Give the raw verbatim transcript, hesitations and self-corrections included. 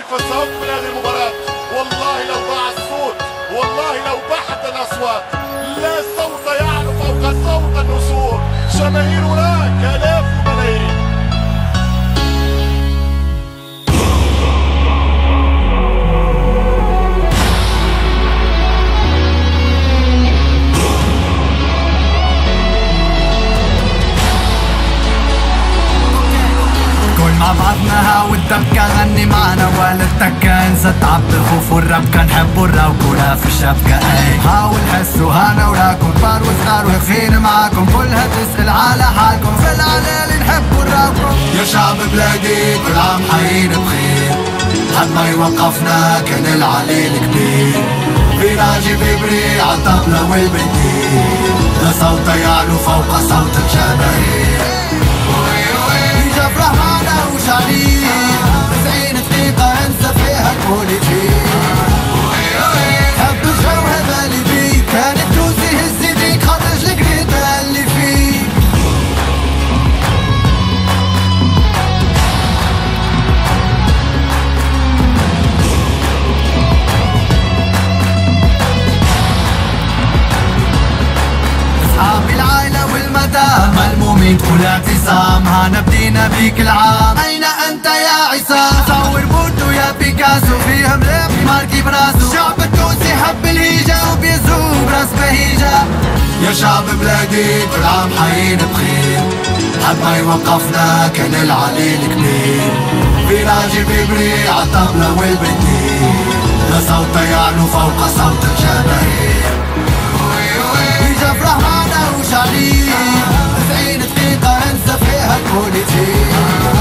كيف سأقبل هذه المباراة. والله لو ضاع الصوت، والله لو بحت الأصوات، لا صوت يعلو فوق صوت النسور. جماهير هناك آلاف الملايين. مع بعضنا والدبكة غني معنا ولا التكة، انسى تعب الخوف والربكة، نحبوا الروكة في الشبكة. اي هاو الحس وهانا وراكم كبار وصغار واقفين معاكم، كلها تسأل على حالكم في العلالي نحبوا الروكة. يا شعب بلادي كل عام حيين بخير، حد ما يوقفنا كان العليل كبير. فيراجي بيبري عالطبلة والبنديل، لا صوت يعلو فوق صوت الجماهير. فرح معنا وشعليل تسعين دقيقة انسى فيها البوليتيك. حب الجو هذا اللي بيك، كان التونسي هز يديك خرج القريطة اللي فيك. اصحابي العائلة والمدام ملمومين كل اعتصام، هانا بدينا بيك العام. أين أنت يا عصام؟ صور بوردو يا بيكاسو، فيها ملامي ماركي براسو. الشعب التونسي حب الهيجة وبيزوم براس بهيجة. يا شعب بلادي كل عام حيين بخير، حد ما يوقفنا كان العليل كبير. فيراجي بيبري عالطبلة والبنديل، لا صوت يعلو فوق صوت الجماهير. ويجا فرح معنا وشعليل تسعين دقيقة انسى فيها البوليتيك.